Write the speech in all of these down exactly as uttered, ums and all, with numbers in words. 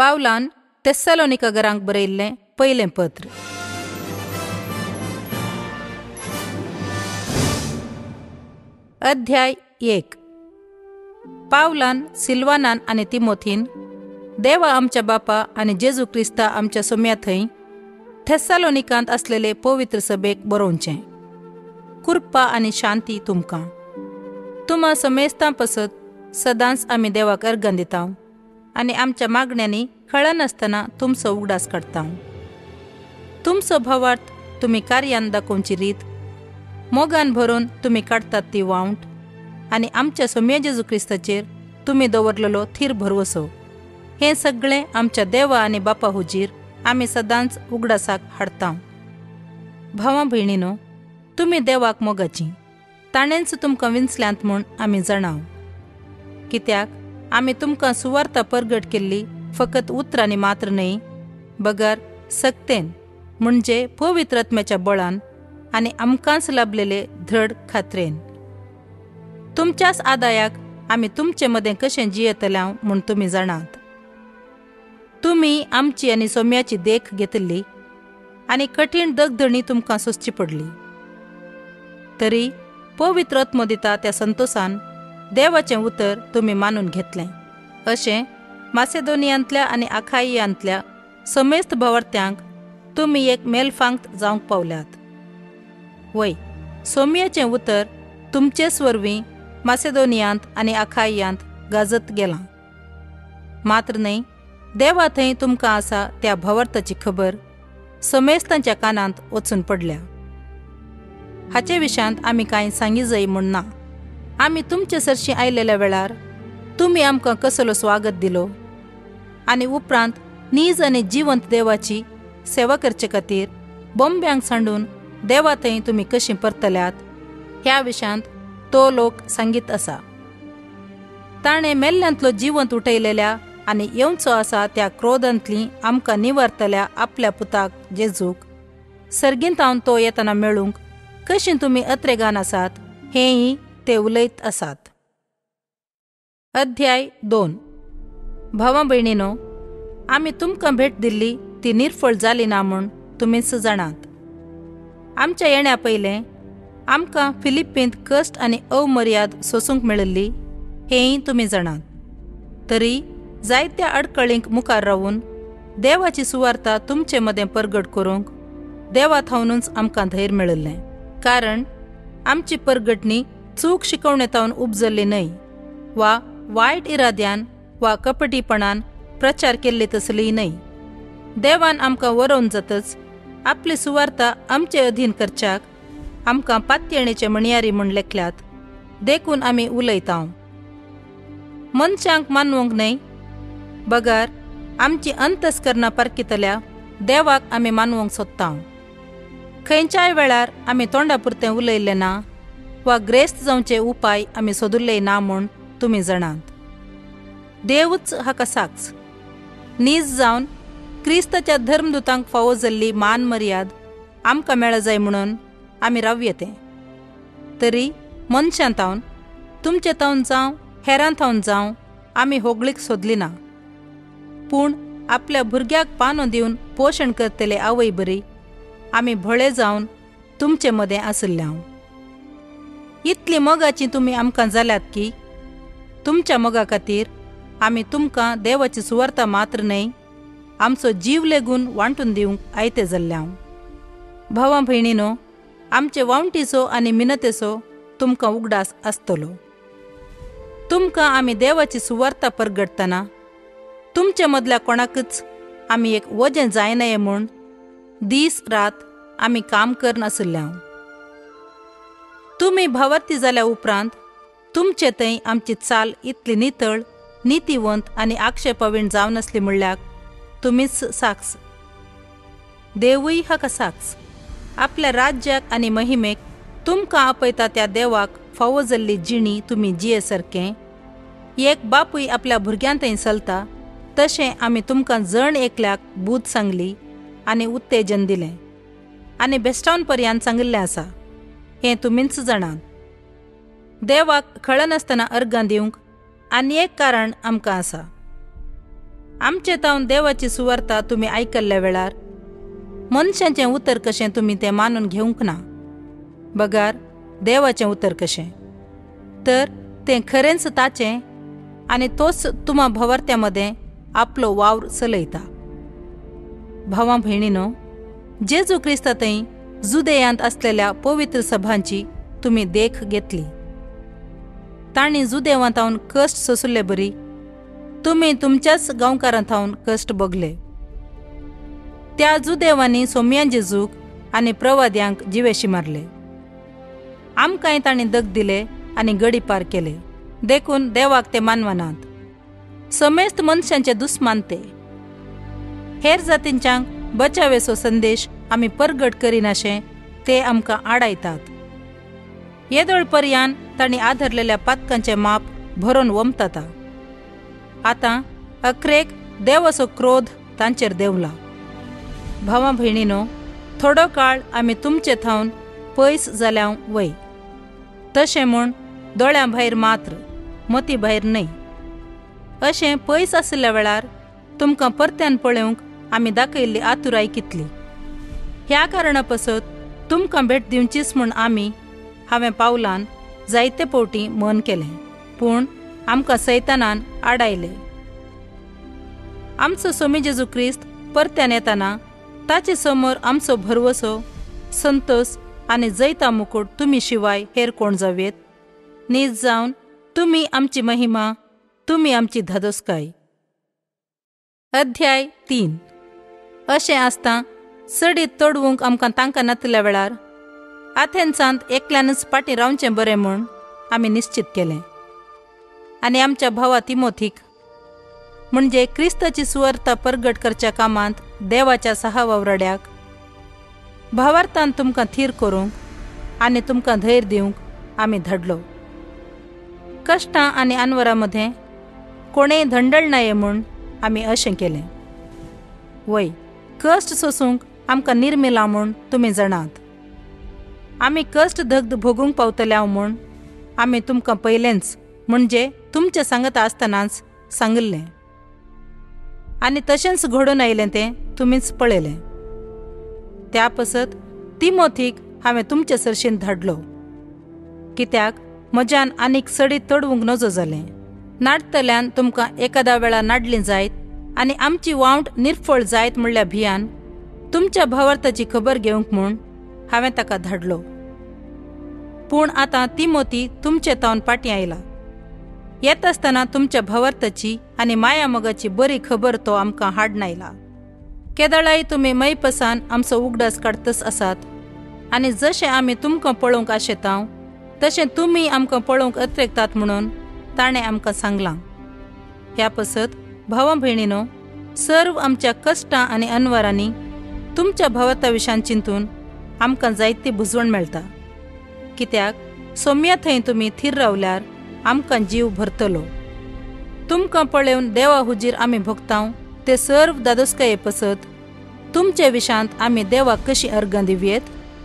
पावलान तेस्सलोनिकांक बरयल्लें पयलें पत्र. अध्याय एक. पावलान, सिल्वानान आनी तिमोथीन देवा आमच्या बापा आनी जेजू क्रिस्ता आमच्या सोम्या थंय थेस्सलोनिकांत असलेले पवित्र सभेक बरोवचें. कृपा आनी शांती तुमकां. तुम्हा समेस्तां पसत सदांच आमी देवाक अर्गां दिता आनी आमच्या मागण्यांनी कळनासतना तुमचो उगडास काडटा. तुमचो भावार्थ तुमी कार्यान दाखोवची रीत, मोगान भरून तुमी काडटात ती वावंट, आनी आमच्या सोम्या जेजू क्रिस्ताचेर तुमी दवरलेलो थीर भरवसो, हें सगळें आमच्या देवा आनी बापा हुजीर आमी सदांच उगडासाक हाडटा. भावां भयणीनो, तुमी देवाक मोगाचीं. ताणेंच तुमकां विंचल्यांत म्हूण आमी जाणाव. कित्याक आमी तुमकां सुवार्ता परगट केल्ली फकत उतरांनी मात्र न्हय, बगर सक्तेन, म्हणजे पवित्र आत्म्याच्या बळान आनी आमकांच लाभलेले दृढ खात्रेन. तुमच्याच आदायाक आमी तुमचे मदें कशें जियेतल्या म्हूण तुमी जाणात. तुमी आमची आनी सोम्याची देख घेतली आनी कठीण दगधणी तुमकां सोंसची पडली. तरी पवित्र आत्मो दिता त्या संतोषान देवाचें उतर तुमी मानून घेतलें. अशें मासेदोनियांतल्या आनी आखाइयांतल्या समेस्त भावार्थ्यांक तुमी एक मेलफांक्त जावंक पावल्यात. वय, सोम्याचें उतर तुमचेच वरवीं मासेदोनियांत आनी आखाइयांत गाजत गेलां. मात्र न्हय, देवा थंय तुमकां आसा त्या भावार्थाची खबर समेस्तांच्या कानांत वचून पडल्या. हाचे विशांत आमी कांय सांगी जाय म्हूण ना. आमी तुमचे सरशी आयलेल्या वेळार तुमी आमकां कसलो स्वागत दिलो आनी उपरांत नीज आनी जिवंत देवाची सेवा करचे खातीर बोंब्यांक सांडून देवा थंय तुमी कशीं परतल्यात ह्या विशांत तो लोक सांगीत आसा. ताणें मेल्ल्यांतलो जिवंत उठयलेल्या आनी येवचो आसा त्या क्रोधांतली आमकां निवारतल्या आपल्या पुताक जेजूक सर्गींतावन तो येतना मेळूंक कशीं तुमी अत्रेगान आसात हेंय ते उलयत आसात. अध्याय दोन. भावां भयणीनो, आमी तुमकां भेट दिल्ली ती निर्फळ जाली ना म्हूण तुमीच जाणात. आमच्या येण्या पयलें आमकां फिलिप्पींत कश्ट आनी अवमर्याद सोसूंक मेळिल्ली हेंय तुमी जाणात. तरी जायत्या अडकळींक मुखार रावून देवाची सुवार्ता तुमचे मदें परगट करूंक देवा थावनूच आमकां धैर्य मेळिल्लें. कारण आमची परगटणी चूक शिकवणेतावन उपजल्ली न्हय, वा वायट इराद्यान वा कपटीपणान प्रचार केल्ली तसली न्हय. देवान आमकां वरोवन जातच आपली सुवार्ता आमचे अधीन करच्याक आमकां पातयेणेचे मणयारी म्हूण लेखल्यात देखून आमी उलयतांव. मनशांक मानवंक न्हय, बगार आमची अंतस्करणां पारखितल्या देवाक आमी मानवंक सोदतांव. खंयच्याय वेळार आमी तोंडापुरतें उलयल्लें ना वा ग्रेस्त जावचे उपाय आमी सोदुल्ले ना म्हूण तुमी जाणात. देवूच हाका साक्ष. नीज जावन क्रिस्ताच्या धर्मदुतांक फावो जाल्ली मान मर्याद आमकां मेळ जाय म्हणून आमी रावयेते. तरी मनशां तावन, तुमचे तावन जावं हेरां थावन जावं आमी होगळीक सोदली ना, पूण आपल्या भुरग्याक पानो दिवन पोशण करतले आवय बरी आमी भळे जावन तुमचे मदें आसुल्ल्या. इतली मोगाची तुमी आमकां जाल्यात की तुमच्या मोगा खातीर आमी तुमकां देवाची सुवार्ता मात्र न्हय, आमचो जीव लेगून वांटून दिवंक आयते जाल्ल्या. भावां भयणीनो, आमचे वावंटीचो आनी मिनतेचो तुमकां उगडास आसतलो. तुमकां आमी देवाची सुवार्ता परगटतना तुमचे मदल्या कोणाकच आमी एक वजें जायनये म्हूण दीस रात आमी काम करन आसुल्ल्या. तुमी भावार्थी जाल्या उपरांत तुमचे थंय आमची चाल इतली नितळ, नितीवंत आनी आक्षेपावीण जावन आसली म्हणल्यार तुमीच साक्ष. देवूय हाका साक्ष. आपल्या राज्याक आनी महिमेक तुमकां आपयता त्या देवाक फावो जाल्ली जिणी तुमी जिये सारकें एक बापूय आपल्या भुरग्यां थंय चलता तशें आमी तुमकां जण एकल्याक बूद सांगली आनी उत्तेजन दिलें आनी बेश्टावन पर्यान सांगिल्लें आसा हें तुमीच जाणात. देवाक कळनासतना अर्गां दिवंक आनी एक कारण आमकां आसा. आमचे तावन देवाची सुवार्ता तुम्ही आयकल्ल्या वेळार मनशांचें उतर कशें तुम्ही तें मानून घेवंक ना, बगार देवाचें उतर कशें तर तें खरेंच ताचें आनी तोच तुमा भवार्थ्या मदें आपलो वावर चलयता. भावां भयणीनो, जेजू क्रिस्ता थंय जुदेयांत असलेल्या पवित्र सभांची तुम्ही देख घेतली. तांणी जुदेवांत थावन कश्ट सोंसले बरी तुम्ही तुमच्याच गांवकारांत थावन कश्ट भोगले. त्या जुदेवांनी सोम्यां जेजूक आनी प्रवाद्यांक जिवेशी मारले. आमकांय तांणी दग दिले आनी गडी पार केले, देखून देवाक ते मानवनात. समेस्त मनशांचे दुस्मान ते. हेर जातींच्यांक बचावेचो संदेश आमी परगट करिनाशे ते आमकां आडायतात. येदोळ पर्यान तांणी आधरलेल्या पातकांचे माप भरोवन वमताता. आतां अखरेक देवाचो क्रोध तांचेर देंवला. भावां भयणीनो, थोडो काळ आमी तुमचे थावन पयस जाल्यां वय, तशें म्हूण दोळ्यां भायर मात्र, मती भायर न्हय. अशें पयस आसल्या वेळार तुमकां परत्यान पळोवंक आमी दाखयल्ली आतुराय कितली. ह्या कारणा पासत तुमकां भेट दिवचीच म्हूण आमी हांवें पावलान जायते फावटी मन केलें, पूण आमकां सैतानान आडायले. आमचो सोमी जेजू क्रिस्त परत्यान येताना ताचे समोर आमचो भरवसो, संतोष आनी जैता मुकुट तुमी शिवाय हेर कोण जावेत. नीज जावन तुमी आमची महिमा, तुमी आमची धादोसकाय. अध्याय तीन. अशें आसता सडीत तोडवूंक आमकां तांकां नातल्या वेळार आथेन्सांत एकल्यानच पाटी रावचें बरें म्हूण आमी निश्चित केलें. आनी आमच्या भावा तिमोथीक म्हणजे क्रिस्ताची सुवार्ता परगट करच्या कामांत देवाच्या सहा वावराड्याक भावार्थान तुमकां थीर करूंक आनी तुमकां धैर्य दिवंक आमी धाडलो. कश्टां आनी अनवरां मदें कोणेय धंडळ नये म्हूण आमी अशें केलें. वय, कश्ट सोसूंक आमकां निर्मिला म्हूण तुमी जाणात. आमी कश्ट धगध भोगूंक पावतल्या म्हूण आमी तुमकां पयलेंच म्हणजे तुमचे सांगता आसतनाच सांगिल्लें. आनी तशेंच घडून आयलें तें तुमीच पळयलें. त्या पासत तिमोथीक हांवें तुमचे सरशीन धाडलो, कित्याक म्हज्यान आनीक सडी तोडवूंक नजो जालें. नाडतल्यान तुमकां एकादा वेळा नाडलीं जायत आनी आमची वावंट निर्फळ जायत म्हणल्या भियान तुमच्या भावार्थाची खबर घेवंक म्हूण हांवें ताका धाडलो. पूण आतां तिमोथी तुमचे तावन पाटी आयला. येत आसतना तुमच्या भावार्थाची आनी माया मोगाची बरी खबर तो आमकां हाडून आयला. केदळाय तुमी मैपसान आमचो उगडास काडतस आसात आनी जशें आमी तुमकां पळोवंक आशेतांव तशें तुमी आमकां पळोवंक अत्रेकतात म्हणून ताणें आमकां सांगलां. ह्या पासत भावां भयणीनो, सर्व आमच्या कश्टां आनी अनवरांनी तुमच्या भावार्था विशयान चिंतून आमकां जायती बुजवण मेळटा. कित्याक सोम्या थंय तुमी थीर रावल्यार आमकां जीव भरतलो. तुमकां पळोवन देवा हुजीर आमी भोगतांव ते सर्व दादोसकाये पासत तुमचे विशांत आमी देवाक कशी अर्गां दिवयेत.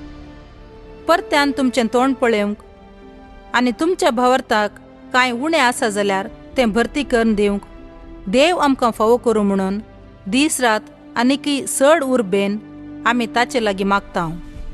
परत्यान तुमचें तोंड पळोवंक आनी तुमच्या भावार्थाक कांय उणें आसा जाल्यार तें भरती करून दिवंक देव आमकां फावो करूं म्हणून दीस रात आनीकय चड उर्बेन आमी ताचे लागीं मागतांव.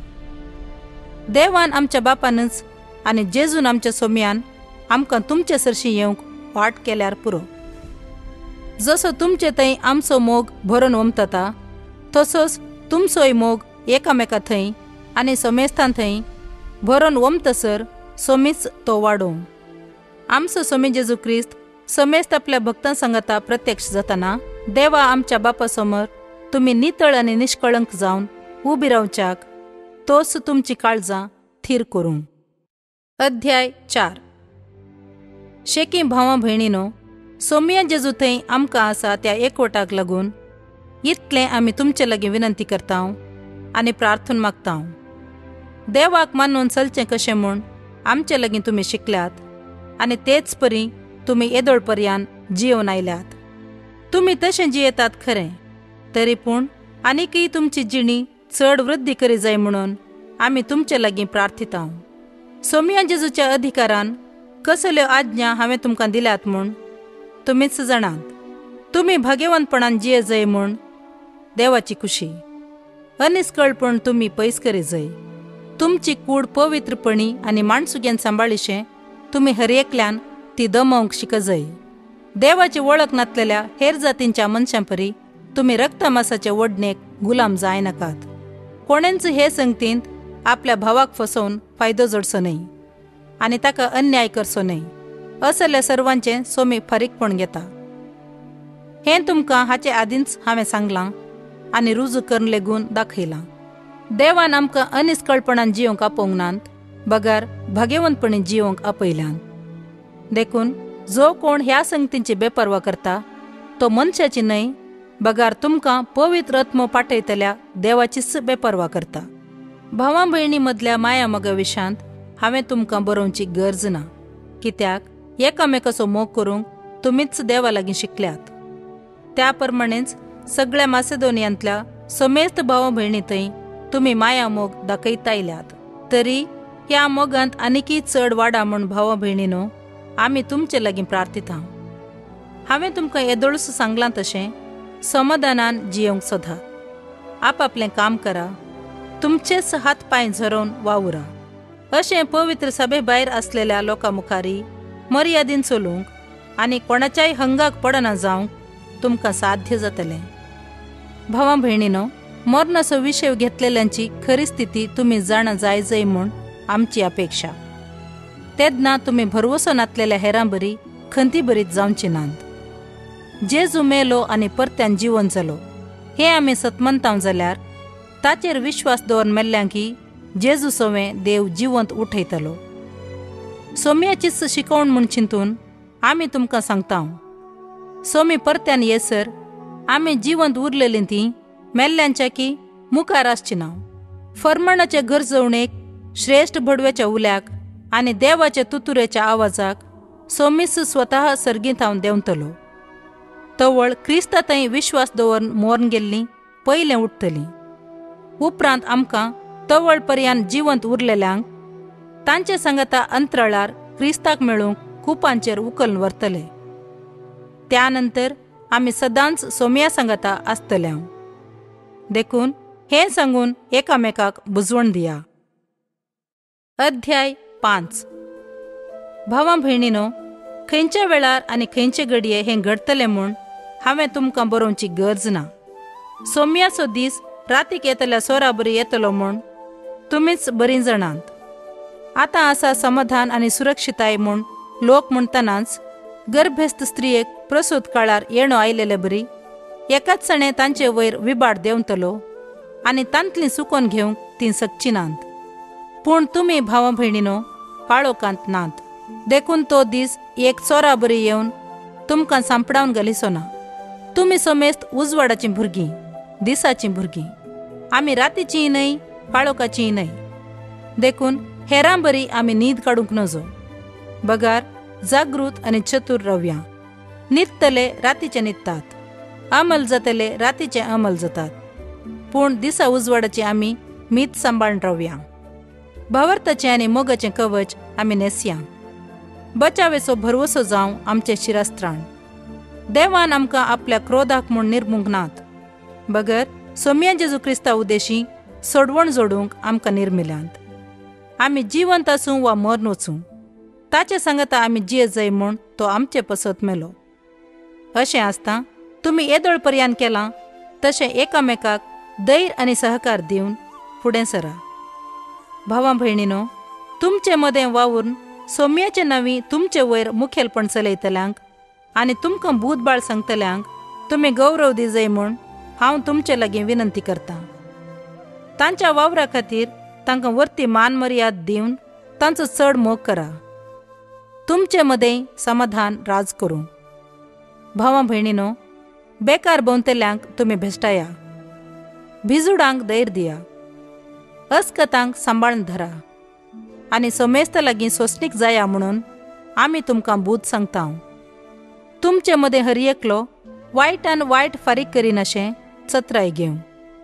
देवान आमच्या बापानच आनी जेजून आमच्या सोम्यान आमकां तुमचे सरशी येवंक वाट केल्यार पुरो. जसो तुमचे थंय आमचो मोग भरोवन वमतता तसोच तुमचोय मोग एकामेका थंय आनी समेस्तान थंय भरोवन वमतसर सोमीच तो वाडोवं. आमचो सोमी जेजू क्रिस्त समेस्त आपल्या भक्तां सांगता प्रत्यक्ष जाताना देवा आमच्या बापा समोर तुमी नितळ आनी निश्कळंक जावन उबी रावच्याक तोच तुमची काळजां थीर करूं. अध्याय चार. शेकी भावां भयणीनो, सोम्या जेजू थंय आमकां आसा त्या एकवटाक लागून इतलें आमी तुमचे लागीं विनंती करतांव आनी प्रार्थून मागतांव. देवाक मानून चलचें कशें म्हूण आमचे लागीं तुमी शिकल्यात आनी तेच परी तुमी येदोळ पर्यान जियोवन आयल्यात. तुमी तशें जियेतात खरें, तरी पूण आनीकय तुमची जिणी चड वृद्धी करी जाय म्हणून आमी तुमचे लागीं प्रार्थितांव. सोम्या जेजूच्या अधिकारान कसल्यो आज्ञा हांवें तुमकां दिल्यात म्हूण तुमीच जाणात. तुम्ही भाग्यवंतपणान जिये जय म्हूण देवाची खुशी अनिस्कळपण तुम्ही पयस करी जय. तुमची कूड पवित्रपणी आनी माणसुग्यान सांबाळीशे तुम्ही हर एकल्यान ती दमवंक शिक जय. देवाची वळख नातलेल्या हेर जातींच्या मनशांपरी तुम्ही रक्तमासाच्या वडणेक गुलाम जाय नाकात. कोणेंच हे संगतींत आपल्या भावाक फसवून फायदो जोडचो न्हय आनी ताका अन्याय करचो न्हय असल्या सर्वांचे सोमी फारीकपण घेता. हें तुमकां हाचे आदींच हांवें सांगलां आनी रुजू करून लेगून दाखयलां. देवान आमकां अनिस्कळपणान जियोंक आपोवंक नात, बगार भाग्यवंतपणी जियोंक आपयल्यान. देखून जो कोण ह्या संगतींची बेपरवा करता तो मनशाची न्हय, बगार तुमकां पवित्र आत्मो पाठयतल्या देवाचीच बेपरवा करता. भावां भयणी मदल्या माया मोगा विशांत हांवें तुमकां बरोवची गरज ना, कित्याक एकामेकाचो मोग करूंक तुमीच देवा लागीं शिकल्यात. त्या प्रमाणेच सगळ्या मासेदोनियांतल्या समेस्त भावां भयणी थंय तुम्ही माया मोग दाखयता आयल्यात. तरी ह्या मोगांत आनिकय चड वाडा म्हूण भावां भयणीनो आमी तुमचे लागीं प्रार्थिता. हांवें तुमकां येदोळूच सांगलां तशें समाधानान जियोंक सोदा. आपआपलें काम करा, तुमचेच हात पांय झरोवन वावुरा. अशें पवित्र सभे भायर आसलेल्या लोकां मुखारी मर्यादीन चलूंक आनी कोणाच्याय हंगाक पडना जावंक तुमकां साध्य जातलें. भावां भयणीनो, मरणाचो विशय घेतलेल्यांची खरी स्थिती तुम्ही जाणा जाय जय म्हूण आमची अपेक्षा. तेदना तुम्ही भरवसो नातलेल्या हेरां बरी खंती बरीत जावची नात. जेजू मेलो आनी परत्यान जिवन जालो हे आमी सतमंताव जाल्यार ताचेर विश्वास दवरून मेल्ल्यांकी जेजू सोवें देव जिवंत उठयतलो. सोम्याचीच शिकवण म्हूण चिंतून आमी तुमकां सांगता, सोमी परत्यान येसर आमी जिवंत उरलेलीं ती मेल्ल्यांच्या की मुखार आसची ना. फर्माणाचे गरजवणेक श्रेष्ठ भडव्याच्या उल्याक आनी देवाच्या तुतुरेच्या आवाजाक सोमीस स्वता सर्गीतावन देंवतलो. तवळ क्रिस्ता थंय विश्वास दवरून मोरून गेल्लीं पयलें उठतलीं. उपरांत आमकां तवळ पर्यान जिवंत उरलेल्यांक तांचे सांगता अंतराळार क्रिस्ताक मेळूंक कुपांचेर उखलून व्हरतले. त्या नंतर आमी सदांच सोम्या सांगता आसतल्या. देखून हें सांगून एकामेकाक बुजवण दिया. अध्याय पांच. भावां भयणीनो, खंयच्या वेळार आनी खंयचे घडये हें घडतलें म्हूण हांवें तुमकां बरोवची गरज ना. सोम्याचो दीस रातीक येतल्या सोरा बरी येतलो म्हूण तुमीच बरीं जाणात. आतां आसा समाधान आनी सुरक्षिताय म्हूण लोक म्हणटनाच गर्भस्थ स्त्रियेक प्रसूत काळार येणो आयलेले बरी एकाच सणे तांचे वयर विबाड देंवतलो आनी तांतलीं सुकोवन घेवंक तीं सकची नात. पूण तुमी भावां भयणीनो काळोखांत नात. देखून तो दीस एक चोरा बरी येवन तुमकां सांपडावन घालिसो ना. तुमी समेस्त उजवाडाचीं भुरगीं, दिसाचीं भुरगीं. आमी रातीचीं न्हय, काळोखाचीं न्हय. देखून हेरां बरी आमी न्हीद काडूंक नजो. बगार जागृत आनी चतूर रावया. न्हिदतले रातीचे न्हिदतात, अमल जातले रातीचे अमल जातात. पूण दिसा उजवाडाची आमी मीत सांबाळून रावया. भावार्थाचें आनी मोगाचें कवच आमी नेसया. बचावेचो भरवसो जावं आमचें शिरस्त्राण. देवान आमकां आपल्या क्रोधाक म्हूण निर्मुंक नात. बगर सोम्या जेजू क्रिस्ता उद्देशी सोडवण जोडूंक आमकां निर्मिल्यांत. आमी जिवंत आसूं वा मरण वचूं, ताचे सांगता आमी जिये जय म्हूण तो आमचे पसत मेलो. अशें आसता तुमी येदोळ पर्यान केलां तशें एकामेकाक धैर्य आनी सहकार दिवन फुडें सरा. भावां भयणीनो, तुमचे मदें वावून सोम्याचे नांवी तुमचे वयर मुखेलपण चलयतल्यांक आनी तुमकां भूतबाळ सांगतल्यांक तुमी गौरव दी जय म्हूण हांव तुमचे लागीं विनंती करतां. तांच्या वावरा खातीर तांकां वर्ती मान मर्याद दिवन तांचो चड मोग करा. तुमचे मदें समाधान राज करूं. भावां भयणीनो, बेकार भोंवतल्यांक तुमी भेश्टाया. भिजुडांक धैर्य दिया. अस्कतांक सांबाळून धरा आनी समेस्त लागीं सोंसणीक जाया म्हणून आमी तुमकां बूत सांगता. तुमचे मदें हर एकलो वायटान वायट फारीक करिनाशें चत्राय घेवं.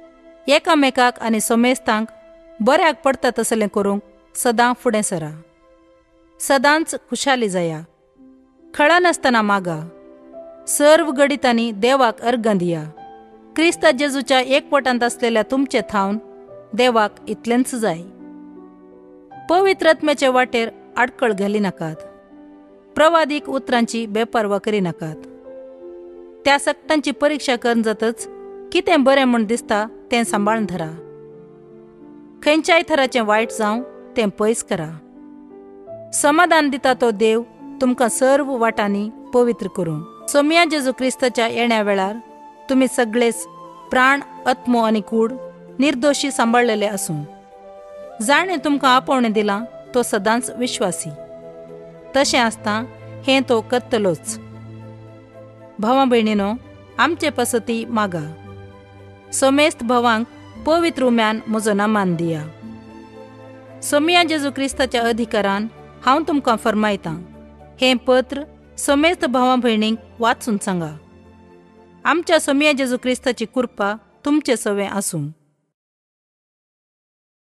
एकामेकाक आनी समेस्तांक बऱ्याक पडटा तसलें करूंक सदां फुडें सरा. सदांच खुशाली जाया. खळा नासतना मागा. सर्व गडितांनी देवाक अर्घ दिया. क्रिस्ता जेजूच्या एकवटांत असलेल्या तुमचे थावन देवाक इतलेंच जाय. पवित्र आत्म्याचे वाटेर आडखळ घाली नाकात. प्रवादीक उतरांची बेपर्वा करी नाकात. त्या सक्तांची परीक्षा करून जातच कितें बरें म्हूण दिसता तें सांबाळून धरा. खंयच्याय थराचें वायट जावं तें पयस करा. समाधान दिता तो देव तुमकां सर्व वाटांनी पवित्र करूं. सोम्या जेजू क्रिस्ताच्या येण्या वेळार तुमी सगळेच प्राण, आत्मो आनी कूड निर्दोशी सांबाळलेले आसूं. जाणें तुमकां आपोवणें दिलां तो सदांच विश्वासी. तशें आसता हें तो करतलोच. भावां भयणीनो, आमचे पसती मागा. सोमेस्त भावांक पवित्र उम्यान म्हजो नामान दिया. सोम्या जेजू क्रिस्ताच्या अधिकारान हांव तुमकां फरमायतां, हें पत्र सोमेस्त भावां भयणींक वाचून सांगा. आमच्या सोम्या जेजू क्रिस्ताची कृपा तुमचे सवे आसूं.